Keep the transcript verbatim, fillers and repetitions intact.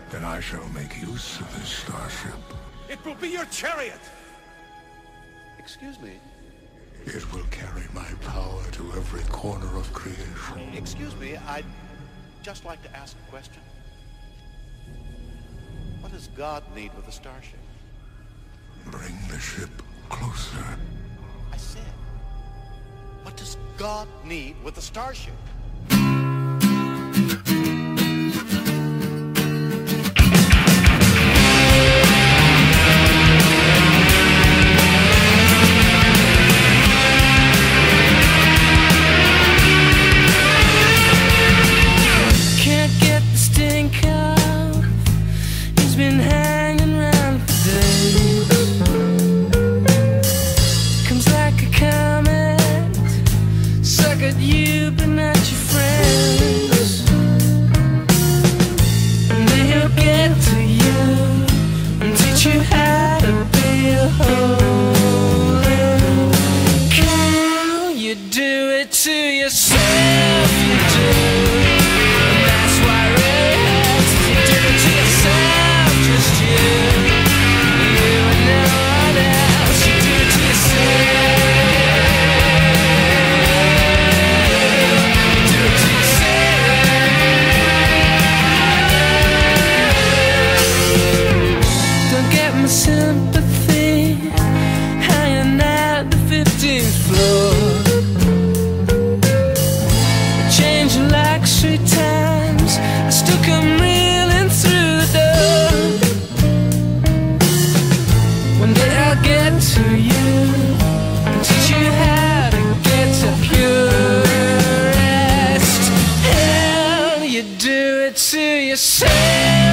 Then I shall make use of this starship. It will be your chariot! Excuse me. It will carry my power to every corner of creation. Excuse me, I'd just like to ask a question. What does God need with a starship? Bring the ship closer. I said, what does God need with a starship? To yourself.